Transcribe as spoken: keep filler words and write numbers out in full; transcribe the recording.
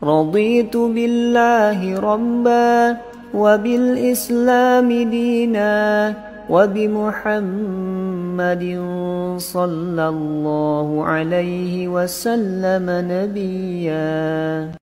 رضيت بالله ربا وبالإسلام دينا وبمحمد صلى الله عليه وسلم نبيا.